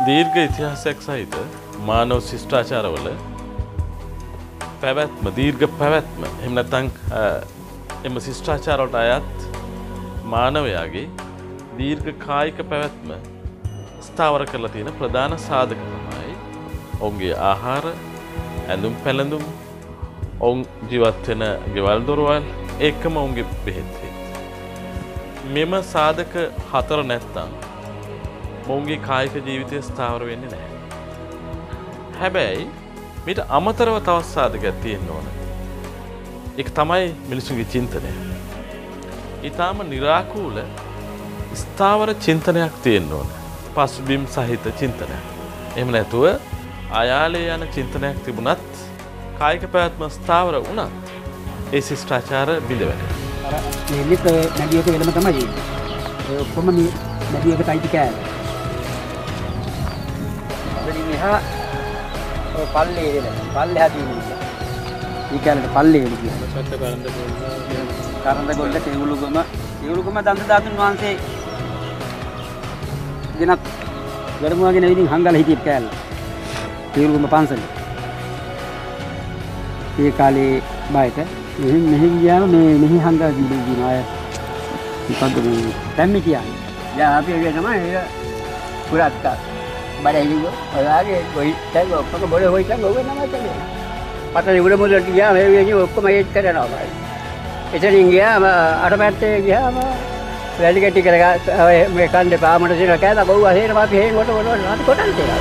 දීර්ඝ ඉතිහාසයක් සහිත මානව ශිෂ්ටාචාරවල පැවැත්ම දීර්ඝ පැවැත්ම එහෙම නැත්නම් එම ශිෂ්ටාචාර වලට අයත් මානවයාගේ දීර්ඝ කායික පැවැත්ම ස්ථාවර කරලා තියෙන ප්‍රධාන සාධක තමයි ඔවුන්ගේ ආහාර, ඇඳුම් පැළඳුම්, ඔවුන් ජීවත් වෙන ගෙවල් දොරවල්, ඒකම ඔවුන්ගේ බෙහෙත්. මෙම සාධක හතර නැත්තම් ඔවුන්ගේ කායික ජීවිතය ස්ථාවර වෙන්නේ නැහැ. හැබැයි මේට අමතරව තවත් සාධකයක් තියෙන්න ඕන. ඒක තමයි මිනිසුන්ගේ චින්තනය. ඊටාම निराකූල ස්ථාවර චින්තනයක් තියෙන්න ඕන. පසුබිම් සහිත චින්තනයක්. එහෙම නැතුව ආයාලේ යන චින්තනයක් තිබුණත් කායික පැවැත්ම ස්ථාවර වුණත් ඒ ශිෂ්ටාචාර බිඳ වැටෙනවා. අර මෙලිත් නැගියක වෙලම තමයි. ඒ ඔක්කොම මේ නැගියක තයිති කෑම. ඉතින් එහා ඔය පල්ලේ දෙන පල්ලේ හැදීනේ. ඊ කියන්නේ පල්ලේ කියන්නේ. සත්‍ය කරන්ද ගොල්ල තේවුලුගම දන්ත ධාතුන් වහන්සේ ගෙනත් ගරමුවගෙන ඉතින් හංගල හිටියෙත් කෑල්ල. තේවුලුගම පන්සල. ඒ කාලේ බයිට මෙහි ගියාම මෙහි හංගා ගිහින් අය මොකද්ද මේ තැම්මි කියන්නේ. දැන් අපි ඒ තමයි ඒක පුරාත්තා බඩේලිගෝ ඔයාගේ කොයි තැන් ඔක්කොම බොල හොයි තැන් ඔබ නම තමයි. පතේ උඩ මුලට ගියාම ඒ විදිහ ඔක්කොම ඒත් කරනවා බයි. එතනින් ගියාම අර පැත්තේ ගියාම වැලි කැටි කරගා මේ කන්දේ පාමඩ දින කෑලා බව් අහේන අපි හේන් කොට නාටි කොටන් තියලා.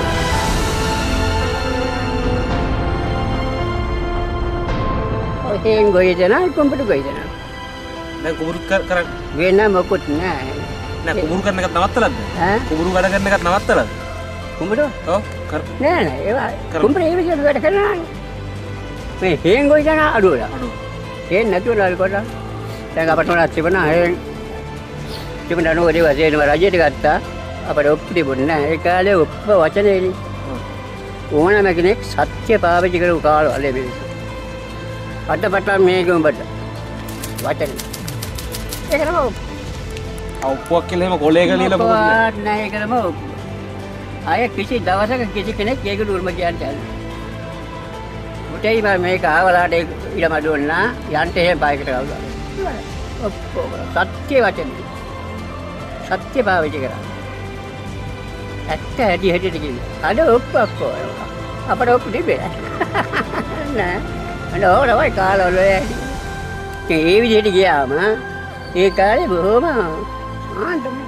හේන් ගොයිදන කොම්පිට ගොයිදන. දැන් කුඹුරු කර වෙන මොකුත් නෑ. නෑ කුඹුරු කරන එකත් නවත්තලාද? ඈ කුඹුරු වැඩ කරන එකත් නවත්තලාද? කුඹුරු? ඔව් කර නෑ නෑ ඒවා කුඹුරු ඒ විදිහට වැඩ කරනවා. මේ හේන් ගොයිදන අඩුවලා. හේන් නැතුව නාල් කොට. දැන් අපට උනත් තිබුණා හේන් තිබුණා නෝ ඒ වශයෙන්ම රජයට ගත්තා. අපට ඔප්පු තිබුණේ නෑ. ඒ කාලේ ඔප්ප වචනේනේ. ඕනම කෙනෙක් සත්‍ය පාවිච්චි කරපු කාලවල මේ අටපට මේක උඹට වචන ඒකම ඔප්පුවක් කියලා එහෙම කොලේක ලියලා මොකද නෑ ඒකම අය කිසි දවසක කිසි කෙනෙක් ඒක දුර්ම කියන්නේ මුටයි මම මේක ආවලාට ඊළම දුන්නා යන්ට එහෙම බයිකට ගවලා ඔප්පෝ සත්‍ය වචන සත්‍ය පාවිච්චි කරා ඇත්ත ඇටි හැටියට කිව්වා අද ඔප්පෝ අපට ඔප්පු දෙන්නේ නෑ නෝරවයි කාලවල ඒ විදිහට ගියාම ඒ කාලේ බොහොම ආන්දම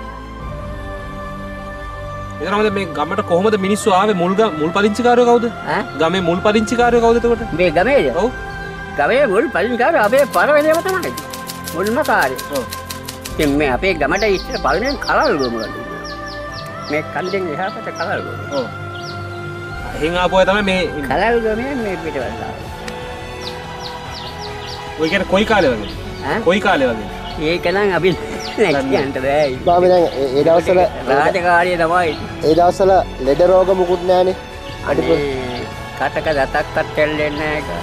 එතනම මේ ගමට කොහොමද මිනිස්සු ආවේ මුල් පදිංචිකාරයෝ කවුද? ගමේ මුල් පදිංචිකාරයෝ කවුද එතකොට? මේ ගමේද? ඔව්. ගමේ මුල් පදිංචිකාරයෝ අපේ පරවැලියම තමයි. මුල්ම කාර්යය. ඔව්. ඉතින් මේ අපේ ගමට ඉස්සර පළවෙනිම කලල් ගොමුවලු. මේ කන්දෙන් එහා පැත්තේ කලල් ගොම. ඔව්. එහෙන් ආපුවා තමයි මේ කලල් ගොමේ මේ පිටවල. ඔය කියන්නේ කොයි කාලේ වගේ? ඈ කොයි කාලේ වගේ? ඒක නම් අපි කියන්න බෑ. බාම දැන් ඒ දවස්වල රාජකාරිය තමයි. ඒ දවස්වල ලෙඩ රෝග මුකුත් නැහනේ. අඩිපොල් කටක දතක්වත් තෙල්ලෙන්නේ නැහැ.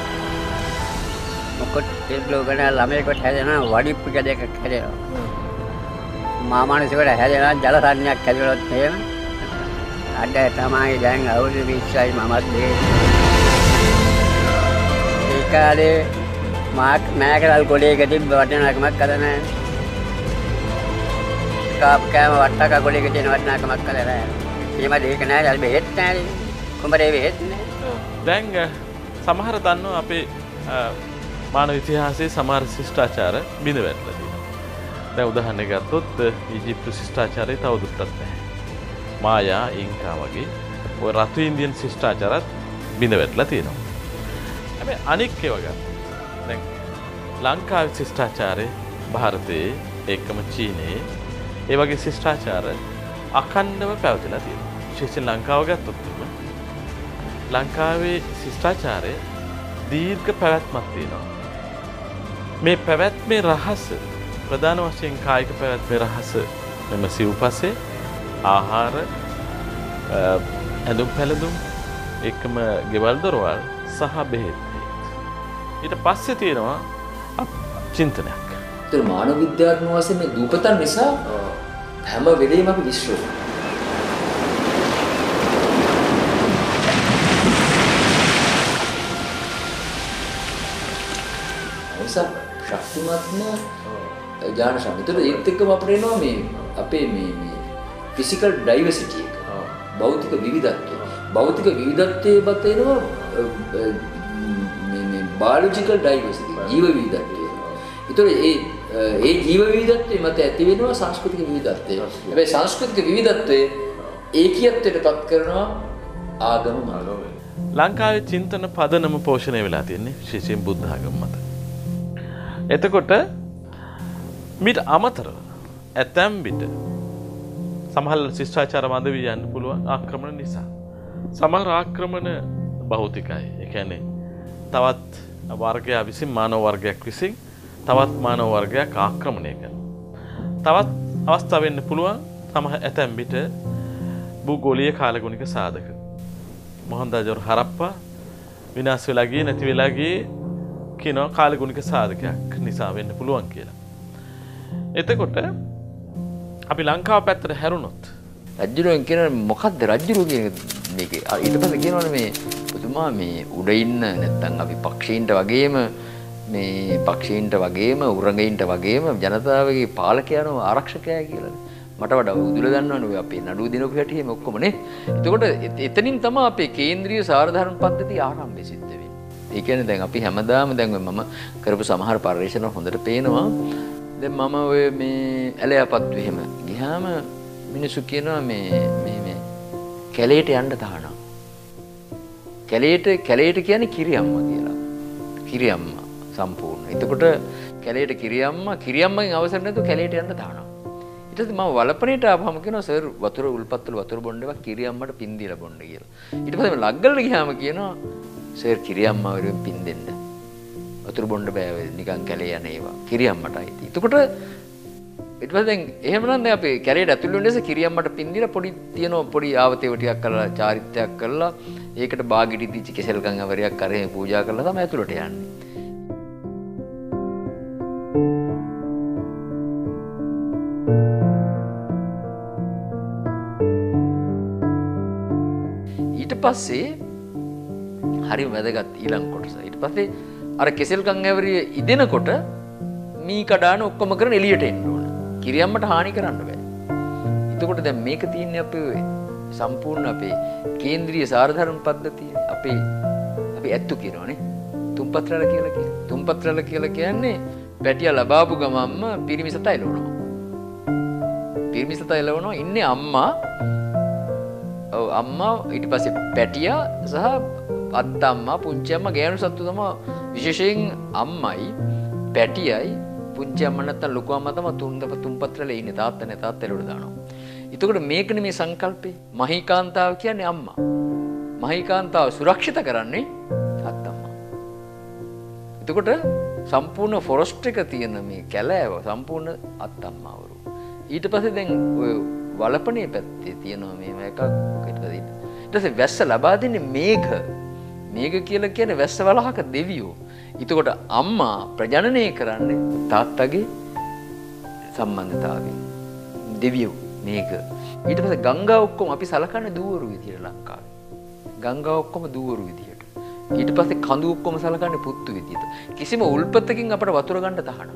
මොකද තෙල්ලෝගන ළමයෙකුට හැදෙනවා වඩිප්පික දෙකක් හැදෙනවා. මාමානසිකට හැදෙනවා ජල සාධනයක් හැදුනොත් එහෙම. අඩ තමයි දැන් අවුරුදු 20යි මමත් දෙන්නේ. ඒ කාලේ මෑකරල් කොලේක තිබ්බ වටිනාකමක් අද නැහැ. කෑම වට්ටක කොලේක තියෙන වටිනාකමක් අද නැහැ. එහෙම දෙයක නැහැ. අර බෙහෙත් නැහැ. කුඹරේ බෙහෙත් නැහැ. දැන් සමහර දන්නවා අපේ මානව ඉතිහාසයේ සමහර ශිෂ්ටාචාර බිඳ වැටලා තියෙනවා. දැන් උදාහරණයක් ගත්තොත් ඊජිප්තු ශිෂ්ටාචාරය තවදුරටත් නැහැ. මායා ඉන්කා වගේ ඔය රතු ඉන්දියන් ශිෂ්ටාචාරත් බිඳ වැටලා තියෙනවා. හැබැයි අනික් ඒවා ගත්තා දැන් ලංකාවේ ශිෂ්ටාචාරය ಭಾರತයේ ඒකම චීනයේ ඒ වගේ ශිෂ්ටාචාර අඛණ්ඩව පැවතිලා තියෙනවා. විශේෂයෙන් ලංකාව ගත්තොත් ලංකාවේ ශිෂ්ටාචාරය දීර්ඝ පැවැත්මක් තියෙනවා. මේ පැවැත්මේ රහස ප්‍රධාන වශයෙන් කායික පැවැත්මේ රහස මෙම සිව්පසේ ආහාර ඇඳුම් පැළඳුම් එකම ගෙවල් දොරවල් සහ බෙහෙත්. ඊට පස්සේ තියෙනවා චින්තනයක්. ඒතර මානව විද්‍යාත්මක වශයෙන් මේ දූපතන් නිසා හැම වෙලෙම අපි විශ්ව නිසා ශක්තිමත්ම ඥාන සම්පතට ඒත් එක්කම අපිට එනවා මේ අපේ මේ ෆිසිකල් ඩයිවර්සිටි එක. භෞතික විවිධත්වය. භෞතික විවිධත්වයේ බත එනවා මේ බයොලොජිකල් ඩයිවර්සිටි ජීව විවිධත්වය. ඒතකොට ඒ ජීව විවිධත්වයේ මත ඇති වෙනවා සංස්කෘතික විවිධත්වය. හැබැයි සංස්කෘතික විවිධත්වයේ ඒකීයත්වයට පත් කරනවා ආගම මාර්ගය. ලංකාවේ චින්තන පදනම පෝෂණය වෙලා තියෙන්නේ විශේෂයෙන් බුද්ධ ආගම මත. එතකොට මිට අමතරව ඇතැම් විට සමහර ශිෂ්ටාචාර මඳ වී යන්න පුළුවන් ආක්‍රමණ නිසා. සමහර ආක්‍රමණ භෞතිකයි. ඒ කියන්නේ තවත් වර්ගයක් විසින් මානව වර්ගයක් විසින් තවත් මානව වර්ගයක් ආක්‍රමණය කරනවා. තවත් අවස්ථා වෙන්න පුළුවන් සමහර ඇතැම් විට භූගෝලීය කාලගුණික සාධක. මොහන්දාජර හරප්පා විනාශ වෙලා ගියේ නැති වෙලා ගියේ කියන කාලගුණික සාධකයක් නිසා වෙන්න පුළුවන් කියලා. එතකොට අපි ලංකාව පැත්තට හැරුණොත් රජුරුවෙන් කියන මොකද්ද රජුරුව කියන මේකේ ඊට පස්සේ කියනවනේ මේ පුදුමා මේ උඩ ඉන්න නැත්තම් අපි පක්ෂීන්ට වගේම මේ පක්ෂීන්ට වගේම උරගයින්ට වගේම ජනතාවගේ පාලකයන්ව ආරක්ෂකයා කියලානේ. මට වඩා උදුල දන්නවනේ ඔය අපේ නඩුව දිනපු හැටි එහෙම ඔක්කොම නේ. එතකොට එතනින් තමයි අපේ කේන්ද්‍රීය සාරධර්ම පද්ධතිය ආරම්භය සිද්ධ වෙන්නේ. ඒ කියන්නේ දැන් අපි හැමදාම දැන් මම කරපු සමහර පරිශ්‍රණ හොඳට පේනවා. දැන් මම ඔය මේ ඇලයාපත් වෙහෙම ගියාම මිනිස්සු කියනවා මේ කැලේට යන්න තහනම්. කැලේට කියන්නේ කිරියම්මා කියලා. කිරියම්මා සම්පූර්ණ. එතකොට කැලේට කිරියම්මගෙන් අවසර නැතුව කැලේට යන්න තහනම්. ඊට පස්සේ මම වලපනේට ආවම කියනවා සර් වතුර උල්පත්වල වතුර බොන්න ඒවා කිරියම්මට පින් දීලා බොන්න කියලා. ඊට පස්සේ මම ලග්ගලට ගියාම කියනවා සර් කිරියම්මා වරුවෙන් පින් දෙන්න. වතුර බොන්න බෑ නිකන් කැලේ යන ඒවා. කිරියම්මටයි. එතකොට ඊට පස්සේ දැන් එහෙමනම් දැන් අපි කැලේට ඇතුල් වෙන නිසා කිරියම්මට පින් දීලා පොඩි ආවතේව ටිකක් කරලා චාරිත්‍රාක් කරලා ඒකට බාගිටි දීච්ච කෙසෙල් ගංගා වරියක් කරේ පූජා කරලා තමයි ඇතුළට යන්නේ. ඊට පස්සේ හරි වැදගත් ඊළඟ කොටස. ඊට පස්සේ අර කෙසෙල් ගංගාවරිය ඉදෙනකොට මී කඩාන ඔක්කොම කරන් එළියට එන්න ඕන. කිරියම්මට හානි කරන්න බෑ. එතකොට දැන් මේක තියෙන්නේ අපේ සම්පූර්ණ අපේ කේන්ද්‍රීය සාරධර්ම පද්ධතිය. අපි ඇත්තු කියනවානේ. තුම්පත්‍රල කියලා කියන්නේ. තුම්පත්‍රල කියලා කියන්නේ පැටියා ලබාපු ගමම්ම පිරිමි සතා එලවනවා. පිරිමි සතා එලවනවා ඉන්නේ අම්මා. ඔව් අම්මා ඊට පස්සේ පැටියා සහ අත්තම්මා පුංචි අම්මා ගෑනු සත්තු තමයි විශේෂයෙන් අම්මයි පැටියයි පුංචි අම්මා නැත්තම් ලොකු අම්මා තමයි තුම්පත්‍රලේ ඉන්නේ තාත්තා නේ තාත්තා එලවලා දානවා. එතකොට මේකනේ මේ සංකල්පේ මහීකාන්තාව කියන්නේ අම්මා. මහීකාන්තාව සුරක්ෂිත කරන්නේ අත්තම්මා. එතකොට සම්පූර්ණ ෆොරස්ට් එක තියෙන මේ කැලෑව සම්පූර්ණ අත්තම්මාවරු. ඊට පස්සේ දැන් ඔය වලපනේ පැත්තේ තියෙනවා මේව එකක් ඊට පස්සේ වැස්ස ලබා දෙන්නේ මේඝ. මේඝ කියලා කියන්නේ වැස්ස වලහක දෙවියෝ. එතකොට අම්මා ප්‍රජනනය කරන්නේ තාත්තගේ සම්බන්ධතාවයෙන්. දෙවියෝ මේක. ඊට පස්සේ ගංගා ඔක්කොම අපි සලකන්නේ දූවරු විදියට ලංකාවේ. ගංගා ඔක්කොම දූවරු විදියට. ඊට පස්සේ කඳු ඔක්කොම සලකන්නේ පුත්තු විදියට. කිසිම උල්පතකින් අපට වතුර ගන්න තහනම්.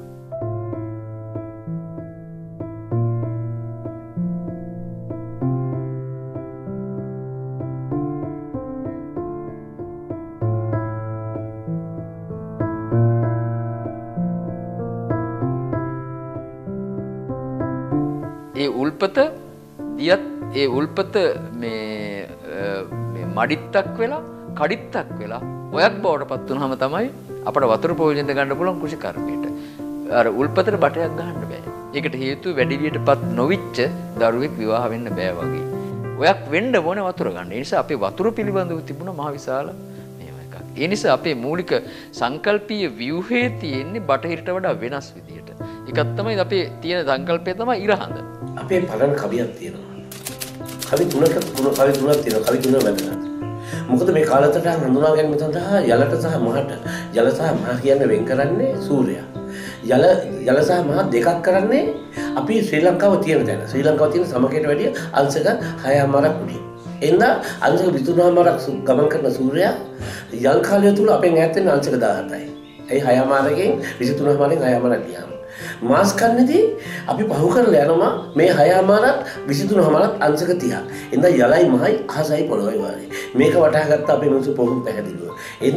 ඒ උල්පත දියත් ඒ උල්පත මේ මඩිත්තක් වෙලා කඩිත්තක් වෙලා ඔයක් බවට පත් වුනහම තමයි අපට වතුර ප්‍රයෝජන ගන්න පුළුවන් කෘෂි කර්මයට. අර උල්පතට බටයක් ගහන්න බෑ. ඒකට හේතුව වැඩිවියටපත් නොවිච්ච දරුවෙක් විවාහ වෙන්න බෑ වගේ. ඔයක් වෙන්න ඕනේ වතුර ගන්න. ඒ නිසා අපේ වතුර පිළිබඳව තිබුණ මහ විශාල මේව එකක්. ඒ නිසා අපේ මූලික සංකල්පීය ව්‍යුහයේ තියෙන්නේ බටහිරට වඩා වෙනස් විදියට. ඒකක් තමයි අපේ තියෙන සංකල්පය තමයි ඉරහඳ. අපේ පරණ කවියක් තියෙනවා. කවි තුනක් තියෙනවා. කවි තුන වැදගත්. මොකද මේ කාලතට හඳුනා ගැනීම සඳහා යලට සහ මහට යල සහ මහ කියන්නේ වෙන් කරන්නේ සූර්යයා. යල සහ මහ දෙකක් කරන්නේ අපි ශ්‍රී ලංකාව තියෙන තැන. ශ්‍රී ලංකාව තියෙන සමකයට වැඩිය අංශක 6මාරක් උඩින්. එන්න අංශක 23මාරක් ගමන් කරන සූර්යයා යල් කාලය තුල අපෙන් ඈත් වෙන අංශක 17යි. ඒ 6මාරකින් 23මාරෙන් 6මාරක් ගියාම මාස් කන්නේදී අපි පහු කරලා යනවා මේ 6මාරත් 23මාරත් අංශක 30. එඳා යලයි මහයි අහසයි පොළොවයි වාගේ. මේක වටහා ගත්ත අපේ මිනිස්සු පොහුම් පැහැදිලිව.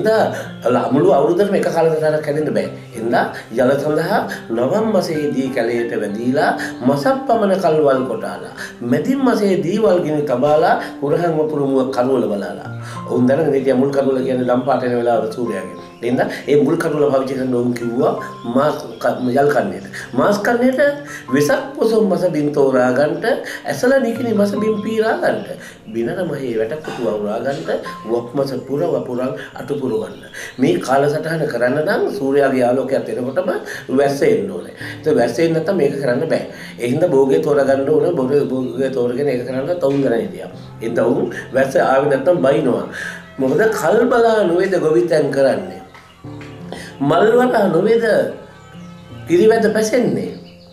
එඳා මුළු අවුරුද්දම එක කාලසටහනක් හැදෙන්න බෑ. එඳා යල සඳහා නවම් මාසයේදී කැලයට වැදීලා මසක් පමණ කල්වල් කොටාලා මැදින් මාසයේදී වල්ගිනි තබාලා පුරහන් වපුරුමුව කරුවල බලාලා. ඔවුන් දැනගෙන හිටිය මුල් කරුවල කියන්නේ ලම්පාට එන වෙලාවට සූර්යාගේ. එඳා ඒ මුල් කරුවල භාවිත කරන උන් කිව්වා මාස් යල් කන්නේට. මාස් කන්නේට වෙසක් පොසොන් මාස බින් තෝරා ගන්නට ඇසල නිකිනි මාස බින් පීරා ගන්නට බිනර මහේ වැටකුතු වවුරා ගන්නට වප් මාස පුර වපුරන් අටපුර ගන්න. මේ කාලසටහන කරන්න නම් සූර්යාගේ ආලෝකයත් එනකොටම වැස්ස එන්න ඕනේ. ඒක වැස්ස එන්න නැත්නම් මේක කරන්න බෑ. ඒ හින්දා භෝගේ තෝරා ගන්න ඕන. භෝගේ තෝරගෙන ඒක කරන්න තවුන් ගණන් හිටියා. ඒ තවුන් වැස්ස ආවේ නැත්නම් බයිනවා. මොකද කල් බලා නොවේද ගොවිතැන් කරන්නේ. මල් වටා නොවේද පිරිවැද පැසෙන්නේ.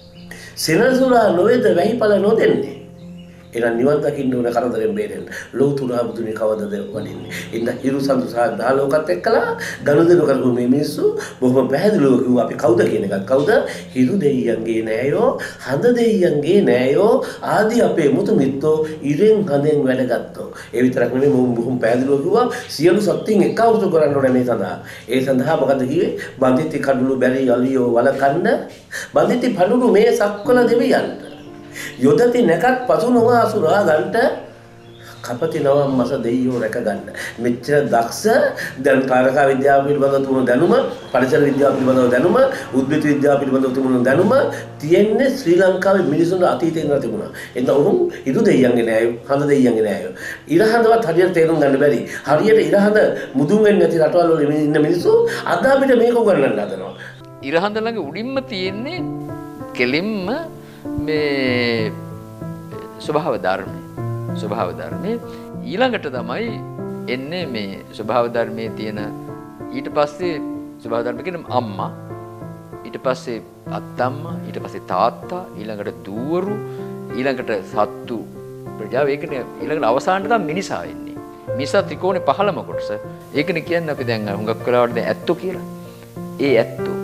සෙනසුරා නොවේද වැහිපල නොදෙන්නේ. එනම් නිවන් දකින්න ඕන කරදරෙන් බේරෙන්න. ලෝතුරා බුදුනි කවදද වඩින්නේ. ඉන්න හිරු සඳු සහ දාලෝකත් එක්කලා ගනුදෙනු කරපු මේ මිනිස්සු බොහොම පැහැදිලිව කිව්වා අපි කවුද කියන එකත්. කවුද? හිරු දෙයියන්ගේ නෑයෝ, හඳ දෙයියන්ගේ නෑයෝ ආදී අපේ මුතු මිත්තෝ ඉරෙන් හඳෙන් වැඩගත්තෝ. ඒ විතරක් නෙමෙයි බොහොම පැහැදිලිව කිව්වා සියලු සත්ත්වයන් එක්වසු කරන්න ඕනේ මේ සඳහා. ඒ සඳහා මොකද කිව්වේ? බන්දිති කඩුළු බැරි යලියෝ වලකන්න බන්දිති පඩුළු මේ සක්වල දෙවියන්ට යොදති නැකත් පසු නොවා අසුරා ගන්නට කපති නවම් මස දෙයියෝ රැක ගන්න. මෙච්චර දක්ෂ දැන් තාරකා විද්‍යාව පිළිබඳව තුමුණු දැනුම, පරිසර විද්‍යාව පිළිබඳව දැනුම, උද්භිද විද්‍යාව පිළිබඳව තුමුණු දැනුම තියෙන්නේ ශ්‍රී ලංකාවේ මිනිසුන්ට අතීතේ ඉඳලා තිබුණා. එතන උන් හිරු දෙයියන්ගේ නෑයෝ, හඳ දෙයියන්ගේ නෑයෝ. ඉරහඳවත් හරියට තේරුම් ගන්න බැරි. හරියට ඉරහඳ මුදුන් වෙන්නේ නැති රටවල් වල ඉන්න මිනිස්සු අද අපිට මේක උගන්වන්න හදනවා. ඉරහඳ ළඟ උඩින්ම තියෙන්නේ කෙලින්ම මේ ස්වභාව ධර්මයේ ඊළඟට තමයි එන්නේ මේ ස්වභාව ධර්මයේ තියෙන ඊට පස්සේ ස්වභාව ධර්ම කියන්නේ අම්මා ඊට පස්සේ අත්තම්මා ඊට පස්සේ තාත්තා ඊළඟට දූවරු ඊළඟට සත්තු ප්‍රජාව ඒකනේ ඊළඟට අවසානට තමයි මිනිසා එන්නේ. මිනිසා ත්‍රිකෝණේ 15ම කොටස. ඒකනේ කියන්නේ අපි දැන් හුඟක් වෙලාවට දැන් ඇත්තෝ කියලා. ඒ ඇත්තෝ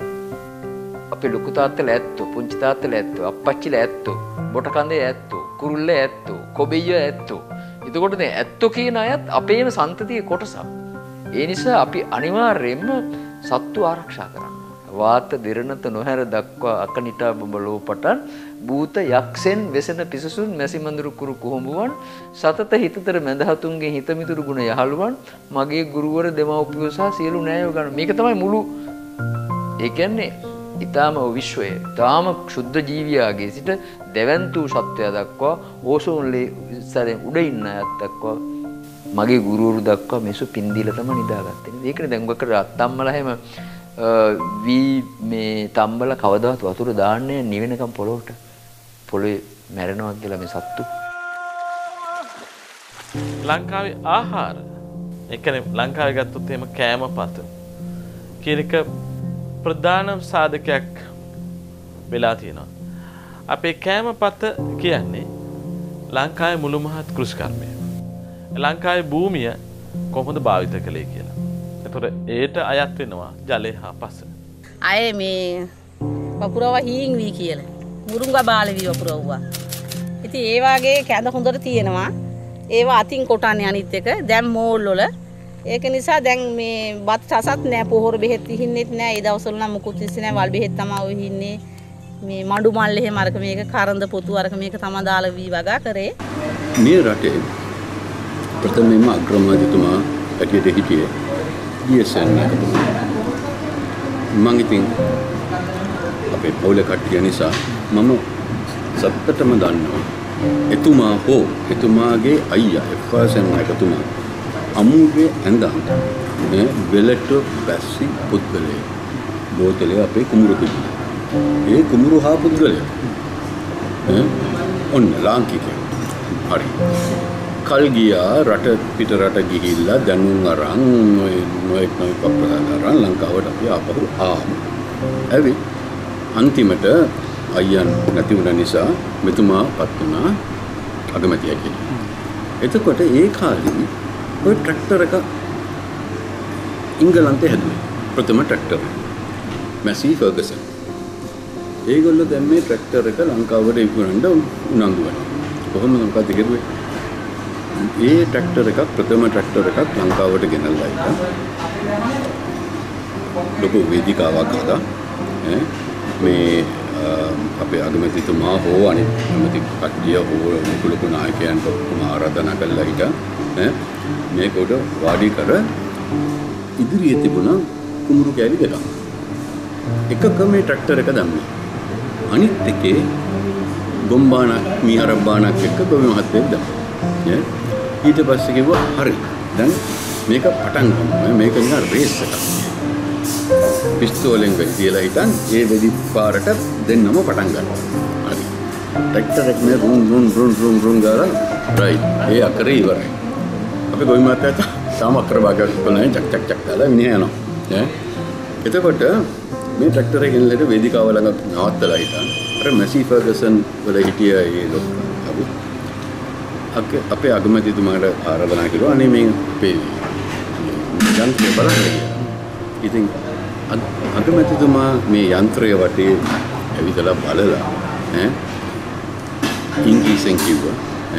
අපේ ලොකු තාත්තලා ඇත්තෝ, පුංචි තාත්තලා ඇත්තෝ, අප්පච්චිලා ඇත්තෝ, බොට කඳේ ඇත්තෝ, කුරුල්ලේ ඇත්තෝ, කොබෙයිය ඇත්තෝ. එතකොට දැන් ඇත්තෝ කියන අයත් අපේම සන්තතියේ කොටසක්. ඒ නිසා අපි අනිවාර්යයෙන්ම සත්තු ආරක්ෂා කරන්න ඕනේ. වාත දිරණත නොහැර දක්වා අකනිටා බඹලෝ පටන් භූත යක්ෂෙන් වෙසෙන පිසසුන් මැසිමඳුරු කුරු කුහුඹුවන් සතත හිතතර මැදහතුන්ගේ හිතමිතුරු ගුණ යහළුවන් මගේ ගුරුවර දෙමව්පියෝ සහ සියලු නෑයෝ ගන්න. මේක තමයි මුළු ඒ කියන්නේ ඊටාම විශ්වයේ ඊටාම ශුද්ධ ජීවියාගේ සිට දෙවන්තු සත්වයා දක්වා ඕසෝන් ලේ උඩ ඉන්න අයත් දක්වා මගේ ගුරුවරු දක්වා මේසු පින්දීලා තමයි නිදාගත්තේ. ඒකනේ දැන් ඔකට අත්තම්මලා හැම මේ තම්බල කවදාවත් වතුර දාන්නේ නිවෙනකම් පොළොවට. පොළොවේ මැරෙනවා කියලා මේ සත්තු. ලංකාවේ ආහාර ඒ කියන්නේ ලංකාවේ ගත්තොත් එහෙම කෑමපත කියන එක ප්‍රධාන සාධකයක් වෙලා තියෙනවා. අපේ කෑමපත කියන්නේ ලංකාවේ මුළු මහත් කෘෂිකර්මය. ලංකාවේ භූමිය කොහොමද භාවිත කළේ කියලා. ඒතොර ඒට අයත් වෙනවා ජලය හා පස. අය මේ වපුරව හීන් වී කියලා. මුරුංගා බාලවි වපුරවුවා. ඉතින් ඒ වාගේ කැඳ හොඳට තියෙනවා. ඒවා අතින් කොටන්නේ අනිත් එක. දැන් මෝල් වල ඒක නිසා දැන් මේ බත් රසත් නෑ, පොහොර බෙහෙත් හින්නෙත් නෑ. ඒ දවස්වල නම් මුකුත් ඉස්සේ නෑ, වල් බෙහෙත් තමයි ඔය හින්නේ. මේ මඩු මල් එහෙම අරක මේක කරඳ පොතු අරක මේක තමයි දාලා වී වගා කරේ. මේ රටේ ප්‍රථමයෙන්ම අග්‍රාමාත්‍යතුමා ඇටියට හිටියේ DSN එකතුමා. මම ඉතින් අපේ පවුලේ කට්ටිය නිසා මම සත්තටම දන්නවා. එතුමා හෝ එතුමාගේ අයියා FSN එකතුමා අමුගේ ඇඳන් මේ වෙලට බැස්සි පුද්ගලයා බෝතලේ අපේ කුඹුරු පිටින්. ඒ කුඹුරු හා පුද්ගලයා ඔන්න ලාංකිකයෝ. හරි. කල් ගියා රට පිට රට ගිහිල්ලා දැනුම් අරන් නොඑක් අප්‍රසාද අරන් ලංකාවට අපි ආපහු ආවා. ඇවි අන්තිමට අයියන් නැති වුණ නිසා මෙතුමා පත් වුණා අගමැතියි කියලා. එතකොට ඒ කාලේ ඔය ට්‍රැක්ටර් එක ඉංගලන්තේ හැදුවේ. ප්‍රථම ට්‍රැක්ටර් මැසී ෆර්ගසන්. ඒගොල්ලෝ දැන් මේ ට්‍රැක්ටර් එක ලංකාවට විකුණන්න උනන්දු වෙනවා. කොහොමද මොකද කිව්වේ? ඒ ට්‍රැක්ටර් එකක් ප්‍රථම ට්‍රැක්ටර් එකක් ලංකාවට ගෙනල්ලා ඉතින් ලොකු වේදිකාවක් හදා මේ අපේ අගමැතිතුමා හෝ අනිත් අගමැති කට්ටිය හෝ ලොකු නායකයන්ට ඔක්කොම ආරාධනා කළා හිටා මේක උඩ වාඩි කර ඉදිරියේ තිබුණ කුඹුරු කෑලි දෙකක්. එකක මේ ට්‍රැක්ටර් එක දැම්මේ. අනිත් එකේ ගොම්බානක් මීහරබ්බානක් එක්ක ගොවි මහත්තයෙක් දැම්මා. ඊට පස්සේ කිව්වා හරි. දැන් මේක පටන් ගමු. මේක නිකන් රේස් එකක්. පිස්තෝලෙන් වෙඩි තියලා හිටන් ඒ වෙඩි පාරට දෙන්නම පටන් ගන්නවා. හරි. ට්‍රැක්ටර් එක මේ රුන් ගාලා රයිට්. ඒ අකරේ ඉවරයි. අපි ගොවි මහත්තයාට තාම අකර භාගයක් කරලා චක් ගාලා මිනිහ යනවා. එතකොට මේ ට්‍රැක්ටර් එකෙන් ලෙඩ වේදිකාව ළඟ නවත්තලා හිටන් අර මැසී ෆර්ගසන් වල හිටිය ඒ ලොකු අපේ අගමැතිතුමාට ආරාධනා කළා අනේ මේ අපේ යන්ත්‍රය බලන්න කියලා. ඉතින් අගමැතිතුමා මේ යන්ත්‍රය වටේ ඇවිදලා බලලා ඉංග්‍රීසියෙන් කිව්වා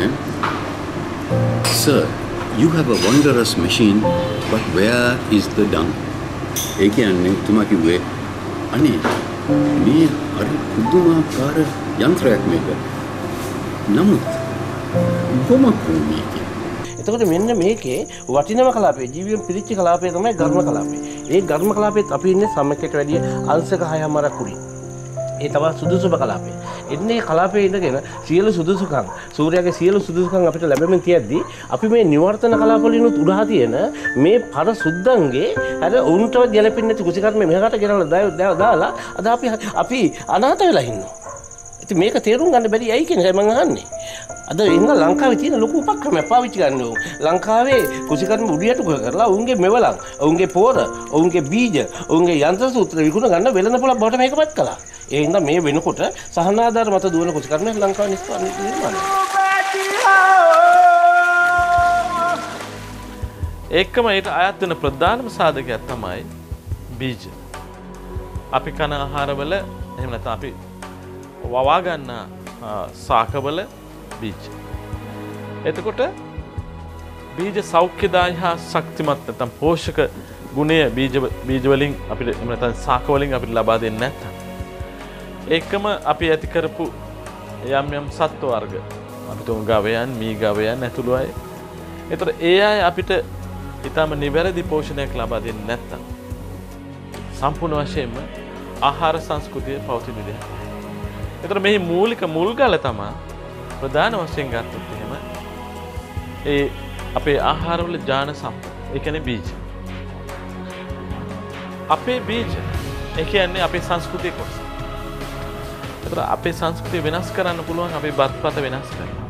Sir, you have a wondrous machine, but where is the dung? ඒ කියන්නේ තුමා කිව්වේ අනේ මේ හරි පුදුමාකාර යන්ත්‍රයක් මේක. නමුත් කොහොමද මේක? එතකොට මෙන්න මේකේ වටිනම කලාපේ ජීවිතය පිළිච්ච කලාපේ තමයි ඝර්ම කලාපේ. ඒ ඝර්ම කලාපෙත් අපි ඉන්නේ සමකයට වැඩිය අංශක 6මාරක් උඩින්. ඒ තමයි සුදුසුම කලාපේ. එන්නේ කලාපේ ඉඳගෙන සියලු සුදුසුකම් සූර්යාගේ සියලු සුදුසුකම් අපිට ලැබෙමින් තියද්දී අපි මේ නිවර්තන කලාපවලිනුත් උඩහා තියෙන මේ පර සුද්දන්ගේ අර උන්ට ගැලපෙන්නේ නැති කුසිකර්ම මෙහාට ගෙනල්ලා දාලා අද අපි අනාථ වෙලා ඉන්නවා. ඉතින් මේක තේරුම් ගන්න බැරි ඇයි කියන එකයි මම අහන්නේ. අද ඉන්න ලංකාවේ තියෙන ලොකු උපක්‍රමයක් පාවිච්චි ගන්න ඕන. ලංකාවේ කුසිකර්ම උඩියට කරලා උන්ගේ මෙවලම්, උන්ගේ පොර, උන්ගේ බීජ, උන්ගේ යන්ත්‍ර සූත්‍ර විකුණ ගන්න වෙළඳ පොළ බවට මේකපත් කළා. ඒ හින්දා මේ වෙනකොට සහනාධාර මත දුවන කුසිකර්මයක් ලංකාවේ නිෂ්පාදනය කරනවා. ඒකම ඊට අයත් වෙන ප්‍රධානම සාධකයක් තමයි බීජ. අපි කන ආහාරවල එහෙම නැත්නම් අපි වවා ගන්න සාකවල බීජ. එතකොට බීජ සෞඛ්‍යදායී හා ශක්තිමත් නැත්නම් පෝෂක ගුණය බීජ වලින් අපිට එහෙම නැත්නම් සාක වලින් අපිට ලබා දෙන්නේ නැත්නම් ඒකම අපි ඇති කරපු යම් සත්ව වර්ග අපි තුන් ගවයන් මී ගවයන් ඇතුළු අය. ඒතර ඒ අය අපිට ඊටම නිවැරදි පෝෂණයක් ලබා දෙන්නේ නැත්නම් සම්පූර්ණ වශයෙන්ම ආහාර සංස්කෘතිය පවතින විදිහ. ඒතර මේ මූලික මුල්ගල තමයි ප්‍රධාන වශයෙන් ගත්තොත් එහෙම ඒ අපේ ආහාරවල ජාන සම්පත. ඒ කියන්නේ බීජ. අපේ බීජ ඒ කියන්නේ අපේ සංස්කෘතිය කොටස. ඒතර අපේ සංස්කෘතිය වෙනස් කරන්න පුළුවන් අපේ බත්පත වෙනස් කරනවා.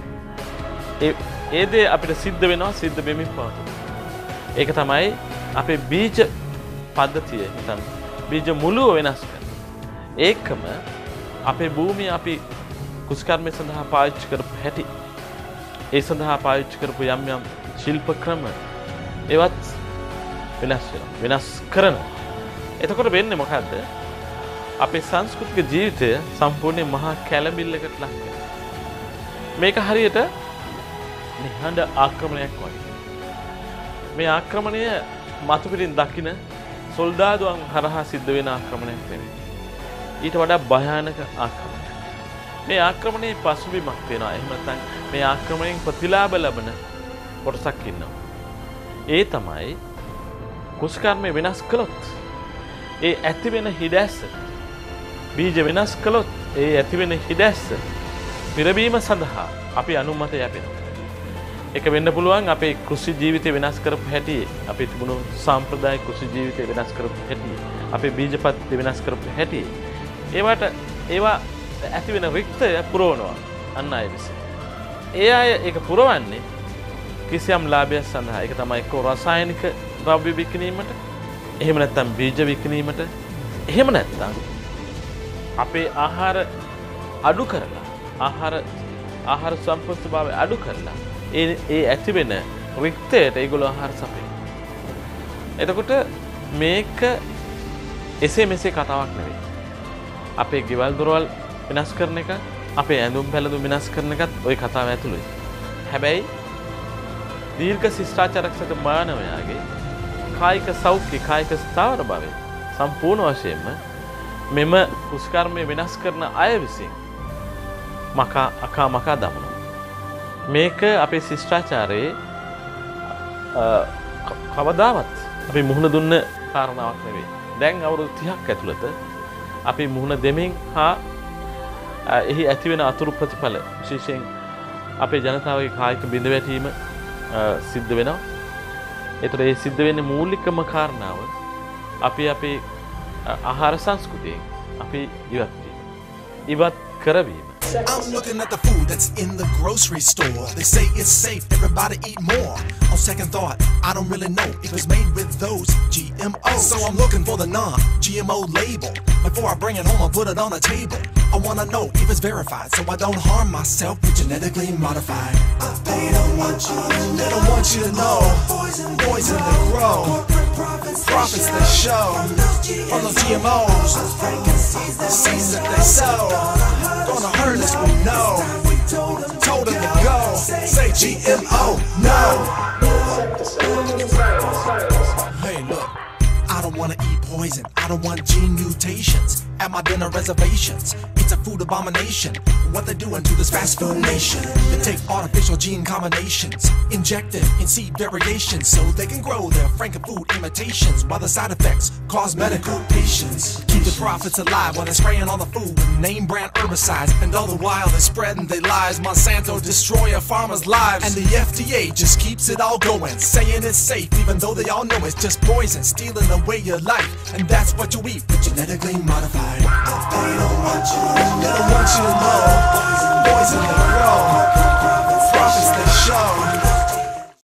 ඒ දේ අපිට සිද්ධ වෙනවා සිද්ධ වෙමින් පවතින. ඒක තමයි අපේ බීජ පද්ධතිය නැත්නම් බීජ මුලුව වෙනස් කරනවා. ඒකම අපේ භූමිය අපි කුසිකර්මය සඳහා පාවිච්චි කරපු හැටි ඒ සඳහා පාවිච්චි කරපු යම් ශිල්ප ක්‍රම ඒවත් වෙනස් කරනවා. එතකොට වෙන්නේ මොකද්ද? අපේ සංස්කෘතික ජීවිතය සම්පූර්ණයෙන් මහා කැළඹිල්ලකට ලක් වෙනවා. මේක හරියට නිහඬ ආක්‍රමණයක් වගේ. මේ ආක්‍රමණය මතු පිටින් දකින සොල්දාදුවන් හරහා සිද්ධ වෙන ආක්‍රමණයක් නෙවෙයි. ඊට වඩා භයානක ආක්‍රමණයක්. මේ ආක්‍රමණයේ පසුබිමක් තියෙනවා. එහෙම නැත්නම් මේ ආක්‍රමණයෙන් ප්‍රතිලාභ ලබන කොටසක් ඉන්නවා. ඒ තමයි කුසිකර්මය වෙනස් කළොත් ඒ ඇති වෙන හිඩැස්ස බීජ වෙනස් කළොත් ඒ ඇති වෙන හිඩැස්ස පිරවීම සඳහා අපි අනුමත යැපෙනවා. ඒක වෙන්න පුළුවන් අපේ කෘෂි ජීවිතය වෙනස් කරපු හැටි, අපේ තිබුණු සාම්ප්‍රදායික කෘෂි ජීවිතය වෙනස් කරපු හැටි, අපේ බීජපත්ති වෙනස් කරපු හැටි. ඒවා ඇති වෙන රික්තය පුරවනවා අන් අය විසින්. ඒ අය ඒක පුරවන්නේ කිසියම් ලාභයක් සඳහා. ඒක තමයි එක්ක රසායනික ද්‍රව්‍ය විකිණීමට, එහෙම නැත්නම් බීජ විකිණීමට, එහෙම නැත්නම් අපේ ආහාර අඩු කරලා ආහාර සම්ප්‍රස්තුභාවය අඩු කරලා ඒ ඇති වෙන රික්තයට ඒගොල්ලෝ ආහාර සපයනවා. එතකොට මේක එසේ මෙසේ කතාවක් නෙවෙයි. අපේ ගෙවල් දොරවල් විනාශ කරන එක, අපේ ඇඳුම් පැළඳුම් විනාශ කරන එකත් ওই කතාව ඇතුළේ. හැබැයි දීර්ඝ ශිෂ්ටාචාරක සහිත මානවයාගේ කායික සෞඛ්‍ය, කායික ස්ථාවර භාවය සම්පූර්ණ වශයෙන්ම මෙම කුෂ්කර්මය වෙනස් කරන අය විසින් මකා දමනවා. මේක අපේ ශිෂ්ටාචාරයේ කවදාවත් අපි මුහුණ දුන්න කාරණාවක් නෙවෙයි. දැන් අවුරුදු 30ක් ඇතුළත අපි මුහුණ දෙමින් හා එහි ඇතිවෙන අතුරු ප්‍රතිඵල විශේෂයෙන් අපේ ජනතාවගේ කායික බිඳවැටීම සිද්ධ වෙනවා. ඒතර ඒ සිද්ධ වෙන්නේ මූලිකම කාරණාව අපි අපේ ආහාර සංස්කෘතියෙන් අපි ඉවත් කරවීම. I'm looking at the food that's in the grocery store. They say it's safe, everybody eat more. On second thought, I don't really know if it's made with those GMOs. So I'm looking for the non-GMO label. Before I bring it home, I put it on the table. I wanna know if it's verified, so I don't harm myself with genetically modified. They don't want you to know. Poison they grow. Profits they show. From those GMOs. Seeds that they sow. Gonna hurt us, we know. Told them to go. Say GMO, no. Hey, look. I don't wanna eat poison. I don't want gene mutations at my dinner reservations. It's a food abomination. What they're doing to this fast food nation. They take artificial gene combinations, inject them in seed variations so they can grow their frankenfood imitations while the side effects cause medical patients. Keep the profits alive while they're spraying all the food with name brand herbicides. And all the while they're spreading their lies. Monsanto destroy our farmers' lives. And the FDA just keeps it all going, saying it's safe even though they all know it's just poison, stealing away your life. And that's what you eat, genetically modified. They don't want you to know.